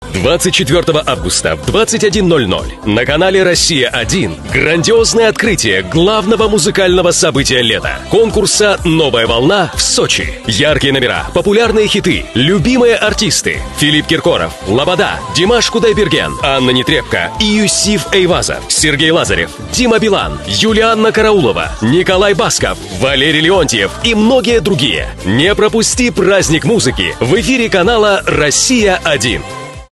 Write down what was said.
24 августа в 21:00 на канале «Россия-1» грандиозное открытие главного музыкального события лета – конкурса «Новая волна» в Сочи. Яркие номера, популярные хиты, любимые артисты – Филипп Киркоров, Лобода, Димаш Кудайберген, Анна Нетребко и Юсиф Эйвазов, Сергей Лазарев, Дима Билан, Юлианна Караулова, Николай Басков, Валерий Леонтьев и многие другие. Не пропусти праздник музыки в эфире канала «Россия-1».